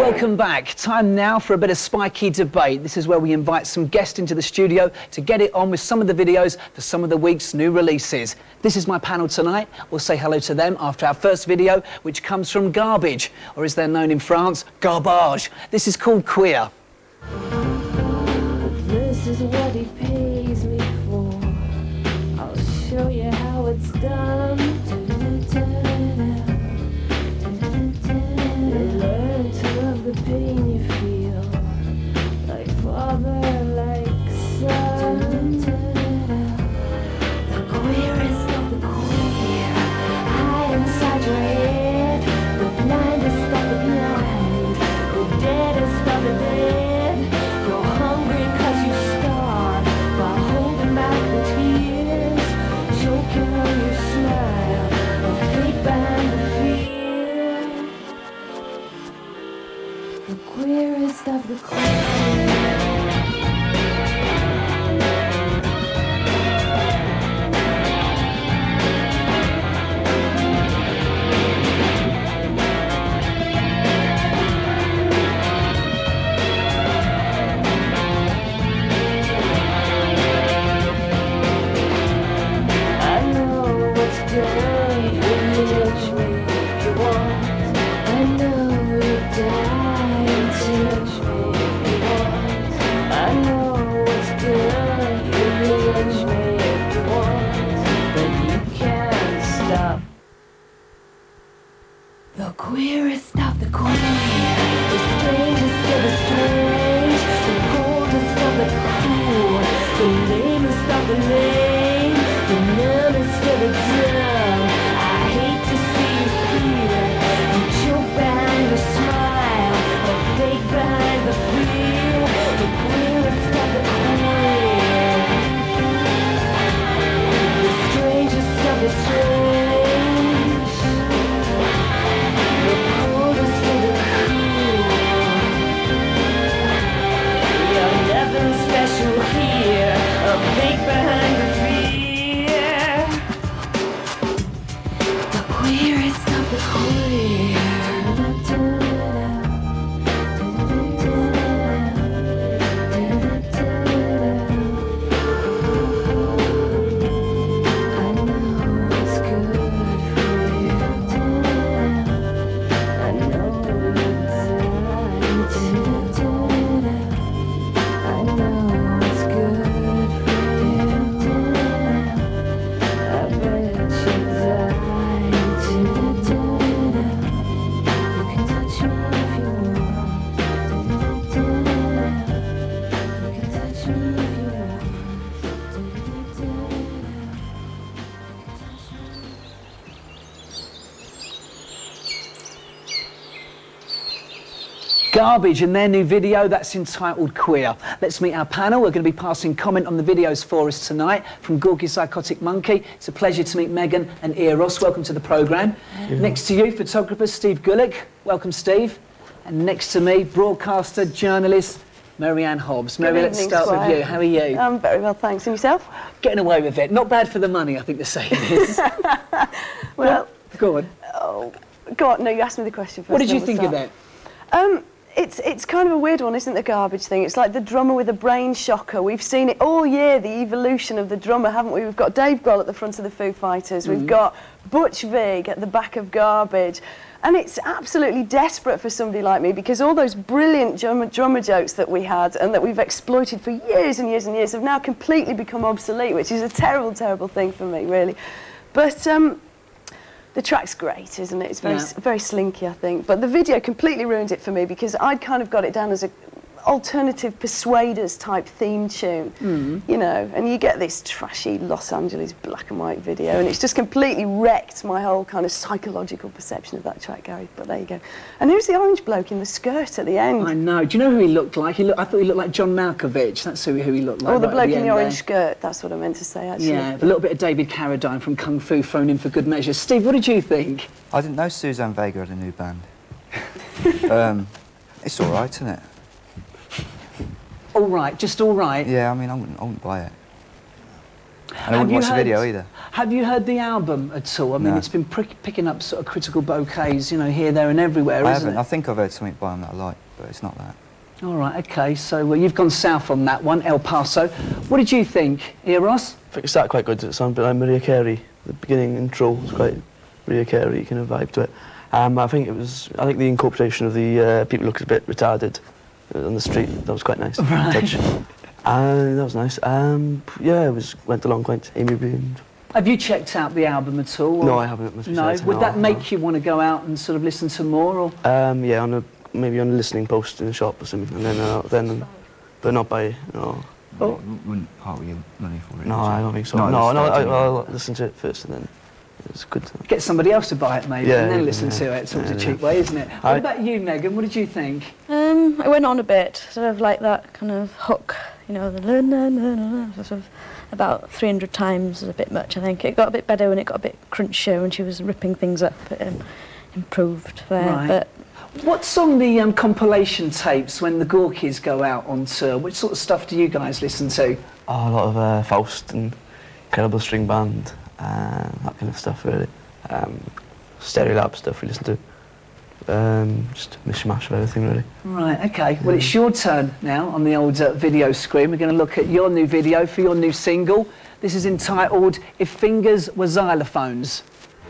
Welcome back. Time now for a bit of spiky debate. This is where we invite some guests into the studio to get it on with some of the videos for some of the week's new releases. This is my panel tonight. We'll say hello to them after our first video, which comes from Garbage, or as they're known in France, Garbage. This is called Queer. This is what he pays me for. I'll show you how it's done. Learn to love the pain you feel, like father, like son. The queerest of the queer, hide inside your head. The blindest of the blind, the deadest of the dead. You're hungry 'cause you starve by holding back the tears, choking on your smile, a fake behind the fear. The queerest of the queer. The queerest of the queer, the strangest of the strange, the coldest of the cool, the lamest of the lame, the numbest of the dumb. I hate to see you here, you choke behind your smile, a fake behind the fear, the queerest of the queer, the strangest of the strange. Here, a fake behind the fear. The queerest of the queer. I know it's good for you. I know you're dying to. I know. Garbage and their new video that's entitled Queer. Let's meet our panel. We're going to be passing comment on the videos for us tonight from Gorky Psychotic Monkey. It's a pleasure to meet Megan and Eros. Welcome to the programme. Next to you, photographer Steve Gulick. Welcome, Steve. And next to me, broadcaster, journalist Anne Hobbs. Mary, let's start with you. How are you? I'm very well, thanks. And yourself? Getting away with it. Not bad for the money, I think the saying is. Well, go on. Oh, go on. No, you asked me the question first. What did you think of that? It's kind of a weird one, isn't it, the Garbage thing? It's like the drummer with a brain shocker. We've seen it all year, the evolution of the drummer, haven't we? We've got Dave Grohl at the front of the Foo Fighters. We've got Butch Vig at the back of Garbage. And it's absolutely desperate for somebody like me because all those brilliant drummer jokes that we had and that we've exploited for years and years and years have now completely become obsolete, which is a terrible, terrible thing for me, really. But the track's great, isn't it? It's very slinky, I think. But the video completely ruined it for me because I'd kind of got it down as a alternative Persuaders type theme tune, you know, and you get this trashy Los Angeles black and white video and it's just completely wrecked my whole kind of psychological perception of that track, Gary, but there you go. And who's the orange bloke in the skirt at the end? I know. Do you know who he looked like? I thought he looked like John Malkovich. That's who he looked like. Oh, the bloke in the orange skirt, that's what I meant to say, actually. Yeah, a little bit of David Carradine from Kung Fu thrown in for good measure. Steve, what did you think? I didn't know Suzanne Vega had a new band. It's all right, isn't it? All right, just all right? Yeah, I mean, I wouldn't buy it. And I wouldn't watch the video either. Have you heard the album at all? I mean, No. it's been picking up sort of critical bouquets, you know, here, there and everywhere, I isn't haven't. it? I think I've heard something by him that I like, but it's not that. All right, OK, so you've gone south on that one, El Paso. What did you think, Eros? I think it started quite good. It sounded a bit like Mariah Carey. The beginning intro was quite Mariah Carey kind of vibe to it. I think the incorporation of the people looked a bit retarded on the street. That was quite nice. Right. Touch. That was nice. Yeah, went along quite amiably. Have you checked out the album at all? No, I haven't. Must be No, said. would that No. make you want to go out and sort of listen to more? Or? Yeah, maybe on a listening post in a shop or something, and then but not by, no. Oh. Wouldn't part with your money for it? No, I don't think so. No, I'll listen to it first and then it's good. Get somebody else to buy it maybe Yeah, and then yeah, listen to it. It's always a cheap way, isn't it? What about you, Megan? What did you think? I went on a bit, sort of like that kind of hook, you know, the sort of about 300 times is a bit much, I think. It got a bit better when it got a bit crunchier when she was ripping things up. It improved there. Right. But what's on the compilation tapes when the Gorkies go out on tour? Which sort of stuff do you guys listen to? Oh, a lot of Faust and Incredible String Band, that kind of stuff really. Stereolab stuff we listen to. Just a mishmash of everything really. Right, OK. Well, it's your turn now on the old video screen. We're going to look at your new video for your new single. This is entitled If Fingers Were Xylophones.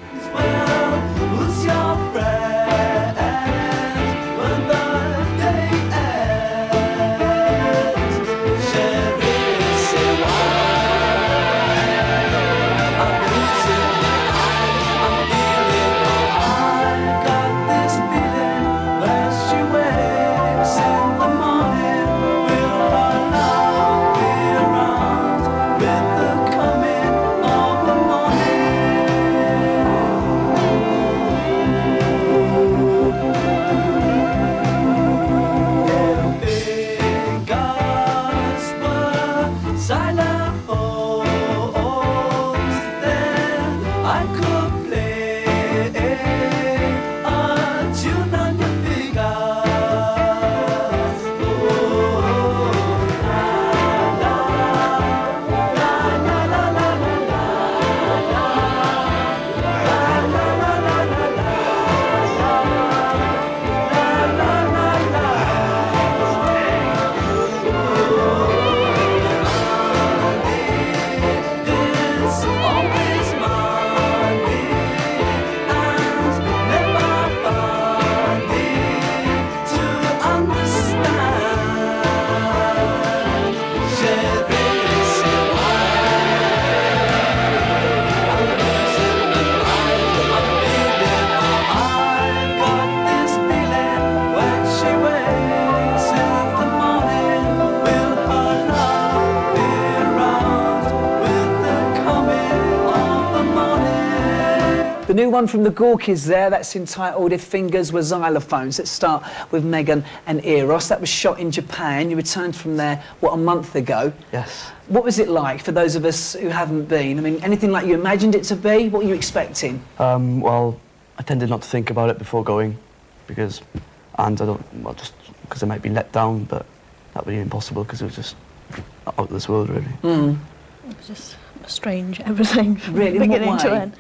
The new one from the Gorkies there, that's entitled If Fingers Were Xylophones. Let's start with Megan and Eros. That was shot in Japan. You returned from there, what, a month ago? Yes. What was it like for those of us who haven't been? I mean, anything like you imagined it to be? What were you expecting? Well, I tended not to think about it before going because, just because I might be let down, but that would be impossible because it was just out of this world, really. Mm. it was just strange, everything from Really? In what beginning to way? end.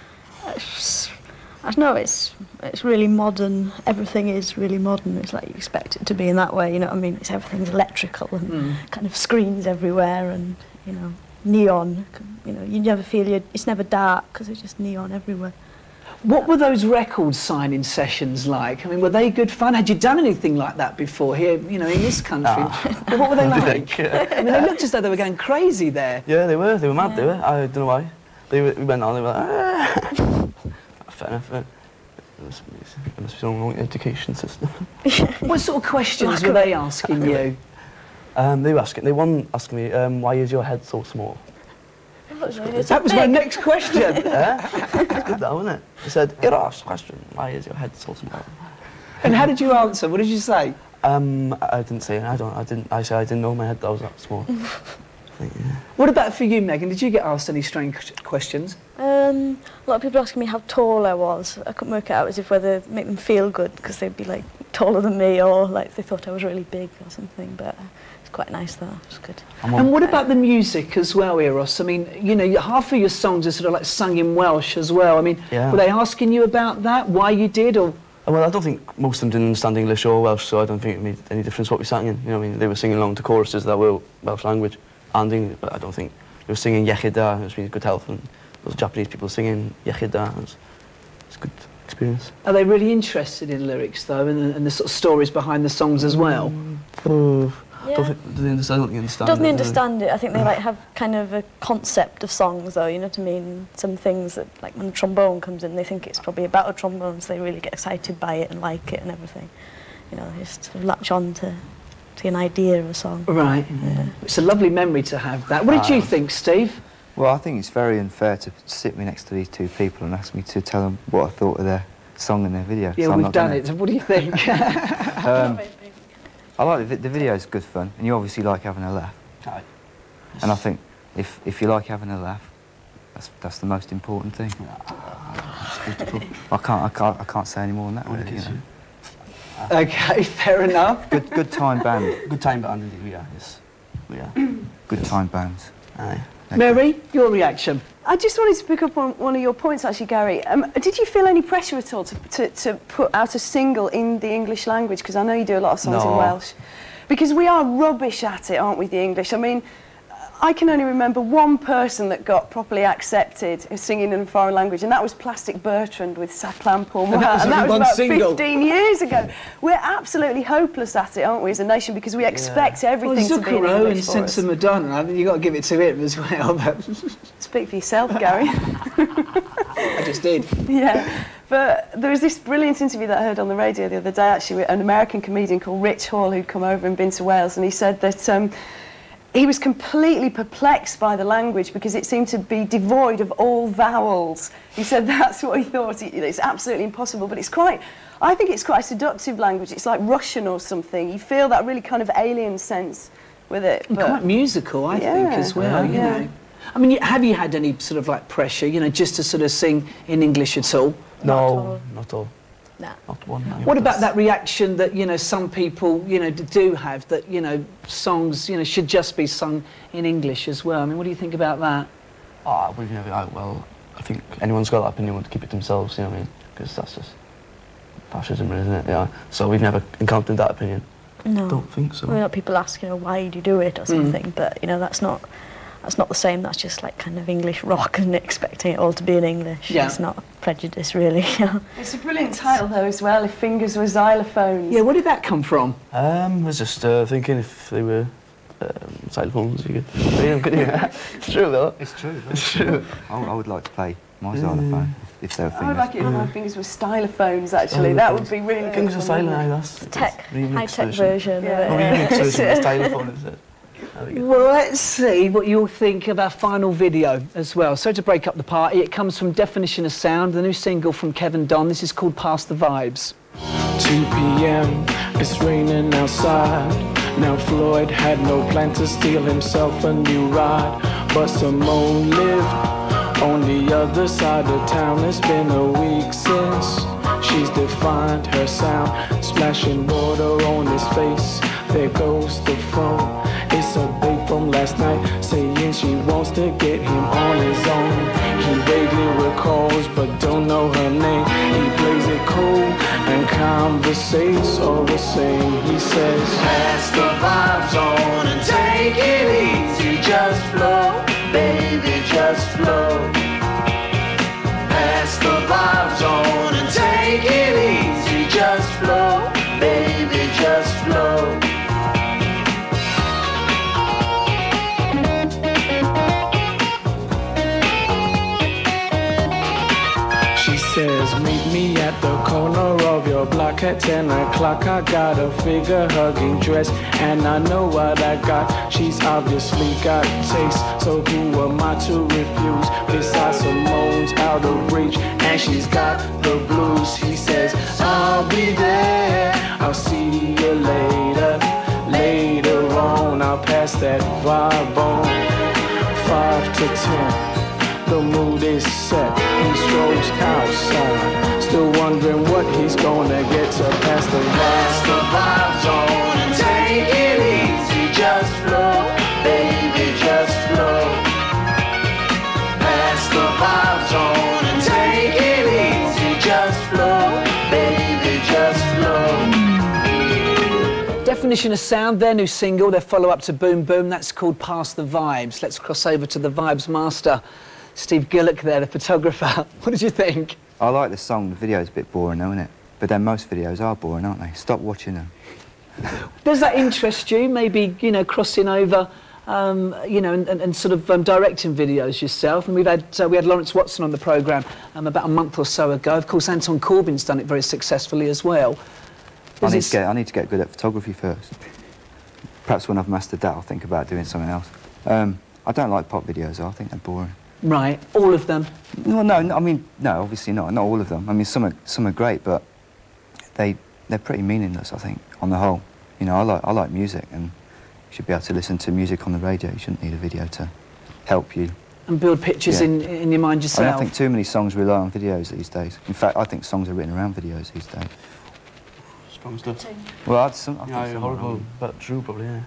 I don't know, it's really modern. Everything is really modern. It's like you expect it to be in that way, you know what I mean? Everything's electrical and kind of screens everywhere and, you know, neon. You know, you never feel it's never dark because it's just neon everywhere. What were those record signing sessions like? I mean, were they good fun? Had you done anything like that before here, you know, in this country? Well, what were they like? I mean, they looked as though they were going crazy there. Yeah, they were mad, they were. I don't know why. We went on, they were like, fair enough. There must be something wrong with the education system. What sort of questions were they asking you? They were asking me, why is your head so small? That was my next question. Yeah? It's good though, isn't it? They said, you asked the question, why is your head so small? And how did you answer? What did you say? I didn't say, I said I didn't know my head that was that small. Yeah. What about for you, Megan? Did you get asked any strange questions? A lot of people asking me how tall I was. I couldn't work it out as if whether it make them feel good because they'd be like taller than me, or like they thought I was really big or something. But it's quite nice though. It's good. And what about the music as well, Eros? I mean, you know, half of your songs are sort of like sung in Welsh as well. I mean, were they asking you about that? Why you did, or? Well, I don't think most of them didn't understand English or Welsh, so I don't think it made any difference what we sang in. You know, I mean, they were singing along to choruses that were Welsh language and English, but I don't think they were singing Iechyd Da, which means good health, and those Japanese people singing Iechyd Da. It's a good experience. Are they really interested in lyrics though, and the sort of stories behind the songs as well? Yeah. I don't think they understand. Doesn't understand it. I think they like have kind of a concept of songs, though. You know what I mean? Some things that, like when a trombone comes in, they think it's probably about a trombone, so they really get excited by it and like it and everything. You know, they just sort of latch on to an idea of a song. Right. Yeah. It's a lovely memory to have that. What did you think, Steve? Well, I think it's very unfair to sit me next to these two people and ask me to tell them what I thought of their song and their video. Yeah, so we've done it. What do you think? I like the video's good fun, and you obviously like having a laugh. Aye. And I think if you like having a laugh, that's the most important thing. I can't say any more than that. Really, you know. Okay, fair enough. Good time band. Good time band indeed. We are. Yes, we are. Good time bands. Aye. Mary, your reaction? I just wanted to pick up on one of your points, actually, Gary. Did you feel any pressure at all to put out a single in the English language? Because I know you do a lot of songs in Welsh. Because we are rubbish at it, aren't we, the English? I mean, I can only remember one person that got properly accepted singing in a foreign language, and that was Plastic Bertrand with Saplan Pour Moi, and that was about 15 years ago. We're absolutely hopeless at it, aren't we, as a nation, because we expect everything to be in English and for Sense us. of Madonna, I mean, you've got to give it to him as well. But Speak for yourself, Gary. I just did. Yeah. But there was this brilliant interview that I heard on the radio the other day, actually, with an American comedian called Rich Hall, who'd come over and been to Wales, and he said that he was completely perplexed by the language because it seemed to be devoid of all vowels. He said that's what he thought. It's absolutely impossible, but I think it's quite a seductive language. It's like Russian or something. You feel that really kind of alien sense with it. And quite musical, I think, as well, you know. I mean, have you had any sort of like pressure, you know, just to sort of sing in English at all? No, not at all. Nah. Not one. What about that reaction that, you know, some people, you know, do have, that, you know, songs, you know, should just be sung in English as well? I mean, what do you think about that? We've never, well, I think anyone's got that opinion, want to keep it to themselves, you know what I mean? Because that's just fascism, isn't it? Yeah. So we've never encountered that opinion. No. Don't think so. Well, people ask, you know, why do you do it or something, but, you know, that's not the same. That's just like kind of English rock and expecting it all to be in English. Yeah. It's not prejudice, really. It's a brilliant title, though, as well, If Fingers Were Xylophones. Yeah, where did that come from? I was just thinking if they were xylophones, you could. Yeah. It's true, though. It's true. Though. It's true. I would like to play my xylophone if they were fingers. I would like it if my fingers were stylophones, actually. That would be really good. Fingers are silent, aye, that's High-tech version of it. Remix version of stylophone, is it? Well, let's see what you'll think of our final video as well. So to break up the party, it comes from Definition of Sound, the new single from Kevin Don. This is called Pass the Vibes. 2 p.m. It's raining outside. Now Floyd had no plan to steal himself a new ride, but Simone lived on the other side of town. It's been a week since she's defined her sound, splashing water on his face. There goes the phone. It's a babe from last night saying she wants to get him on his own. He vaguely recalls but don't know her name. He plays it cool and conversates all the same. He says, pass the vibes on and take it easy. Just flow, baby, just flow. Pass the vibes on and take it easy. Just flow, baby, just flow. Says, meet me at the corner of your block at 10 o'clock. I got a figure-hugging dress, and I know what I got. She's obviously got taste, so who am I to refuse? Besides, Simone's out of reach, and she's got the blues. He says, I'll be there, I'll see you later. Later on, I'll pass that vibe on. 5 to 10. The mood is set, he strolls outside, still wondering what he's gonna get to pass the vibe. Definition of Sound, their new single, their follow-up to Boom Boom, that's called Pass the Vibes. Let's cross over to the Vibes master, Steve Gillick there, the photographer. What did you think? I like the song. The video's a bit boring, though, isn't it? But then most videos are boring, aren't they? Stop watching them. Does that interest you? Maybe, you know, crossing over, you know, and sort of directing videos yourself. And we had Lawrence Watson on the programme about a month or so ago. Of course, Anton Corbyn's done it very successfully as well. I need to get good at photography first. Perhaps when I've mastered that, I'll think about doing something else. I don't like pop videos, though. I think they're boring. Right, all of them? Well, no, I mean, no, obviously not. Not all of them. I mean, some are great, but they're pretty meaningless, I think, on the whole. You know, I like music, and you should be able to listen to music on the radio. You shouldn't need a video to help you. And build pictures in your mind yourself? I don't think too many songs rely on videos these days. In fact, I think songs are written around videos these days. Strong stuff. Well, I think Yeah, some horrible, are. but true, probably, yeah.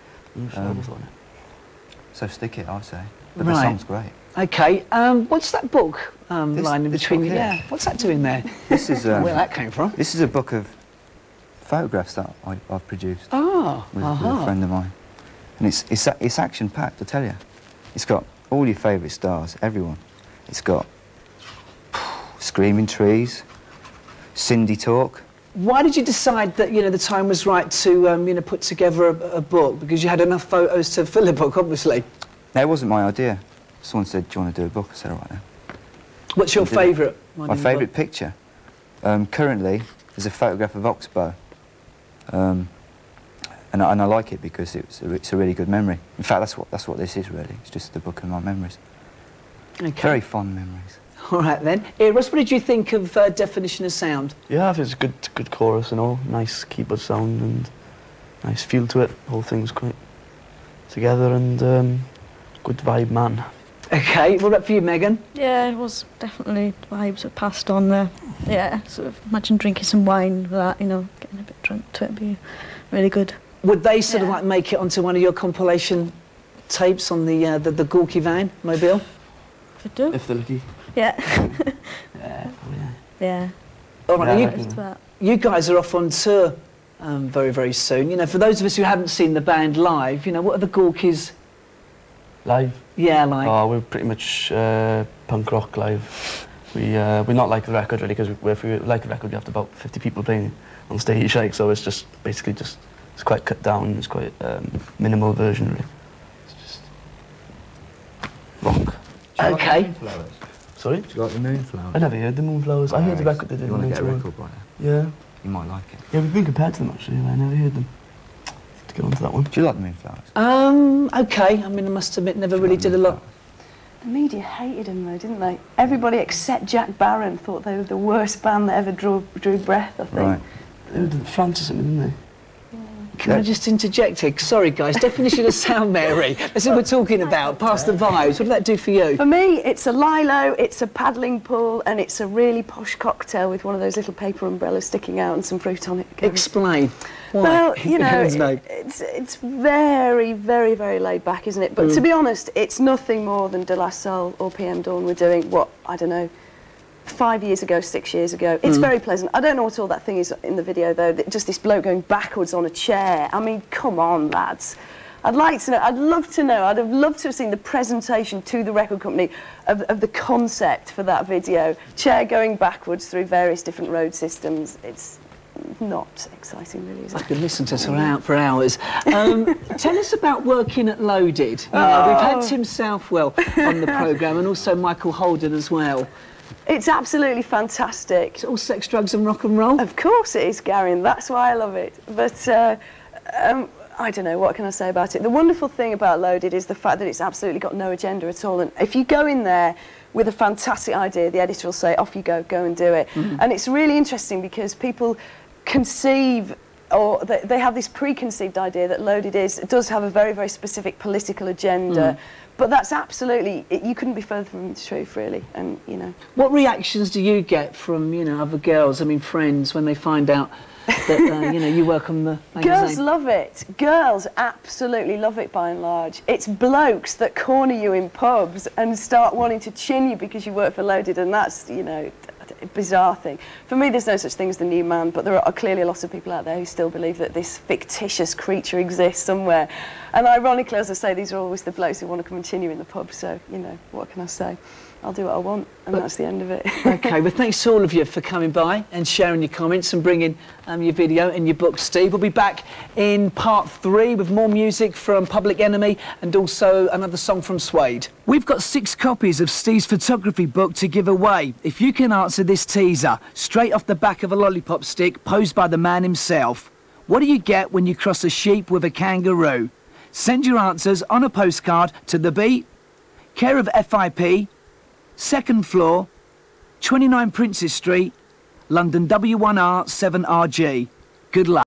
So stick it, I say. But Right. the song's great. OK, what's that book lying in this between book you? here? Yeah, what's that doing there? This is Where that came from? This is a book of photographs that I've produced Ah, with a friend of mine, and it's action-packed. I tell you, it's got all your favourite stars, everyone. It's got Screaming Trees, Cindy Talk. Why did you decide that, you know, the time was right to, you know, put together a book? Because you had enough photos to fill a book, obviously. No, it wasn't my idea. Someone said, "Do you want to do a book?" I said, "All right then." What's your favourite one? My in the favourite book? picture, currently, is a photograph of Oxbow, and I like it because it's a really good memory. In fact, that's what this is really. It's just the book of my memories. Okay. Very fond memories. All right then. Ross, what did you think of Definition of Sound? Yeah, I think it's a good chorus and all. Nice keyboard sound and nice feel to it. The whole thing's quite together and good vibe, man. Okay, what about for you, Megan? Yeah, it was definitely vibes were passed on there. Yeah, sort of imagine drinking some wine with that, you know, getting a bit drunk to it, be really good. Would they sort of Yeah. like make it onto one of your compilation tapes on the Gorky van mobile? If I do. If they're lucky. Yeah. Yeah. Yeah. All right, Yeah. you, Just that. you guys are off on tour very, very soon. You know, for those of us who haven't seen the band live, you know, what are the Gorkies? Live. Yeah, like. Oh, we're pretty much punk rock live. We're not like the record really, because if we like the record, we have about 50 people playing on stage, like, so it's just basically it's quite cut down. It's quite minimal version really. It's just rock. Okay. Sorry? Do you like the Moonflowers? I never heard the Moonflowers. I heard the record they did. You want to in get a Toronto. record by now? Yeah. You might like it. Yeah, we've been compared to them actually. But I never heard them. To get onto that one. Do you like the Moonflowers? Okay. I mean, I must admit, never really did a lot. The media hated them though, didn't they? Everybody except Jack Barron thought they were the worst band that ever drew breath, I think. Right. They did France or something, didn't they? Can I just interject here? Sorry, guys. Definition of Sound, Mary. That's what we're talking about. Pass the vibes. What did that do for you? For me, it's a lilo, it's a paddling pool, and it's a really posh cocktail with one of those little paper umbrellas sticking out and some fruit on it. Explain. Why? Well, you know, Heavens no. it's very, very, very laid back, isn't it? But to be honest, it's nothing more than De La Salle or PM Dawn were doing, what, I don't know, 5 years ago, 6 years ago. It's very pleasant. I don't know what all that thing is in the video, though. Just this bloke going backwards on a chair. I mean, come on, lads. I'd like to know, I'd love to know, I'd have loved to have seen the presentation to the record company of the concept for that video. Chair going backwards through various different road systems. It's not exciting, really, is I it? could listen to us for hours. Tell us about working at Loaded. You know, we've had Tim Southwell on the programme and also Michael Holden as well. It's absolutely fantastic. It's all sex, drugs and rock and roll. Of course it is, Gary, and that's why I love it. But I don't know, what can I say about it? The wonderful thing about Loaded is the fact that it's absolutely got no agenda at all. And if you go in there with a fantastic idea, the editor will say, off you go and do it. And it's really interesting because people conceive, or they have this preconceived idea that Loaded does have a very, very specific political agenda. But that's absolutely, you couldn't be further from the truth, really, and, you know. What reactions do you get from, you know, other girls, I mean friends, when they find out that, you know, you work on the magazine? Girls love it. Girls absolutely love it, by and large. It's blokes that corner you in pubs and start wanting to chin you because you work for Loaded, and that's, you know, bizarre thing. For me, there's no such thing as the new man, but there are clearly lots of people out there who still believe that this fictitious creature exists somewhere. And ironically, as I say, these are always the blokes who want to come and tune you in the pub, so, you know, what can I say? I'll do what I want, and that's the end of it. OK, well, thanks to all of you for coming by and sharing your comments and bringing your video and your book, Steve. We'll be back in part 3 with more music from Public Enemy and also another song from Suede. We've got 6 copies of Steve's photography book to give away. If you can answer this teaser straight off the back of a lollipop stick posed by the man himself, what do you get when you cross a sheep with a kangaroo? Send your answers on a postcard to The Beat, care of FIP, 2nd floor, 29 Princes Street, London W1R 7RG. Good luck.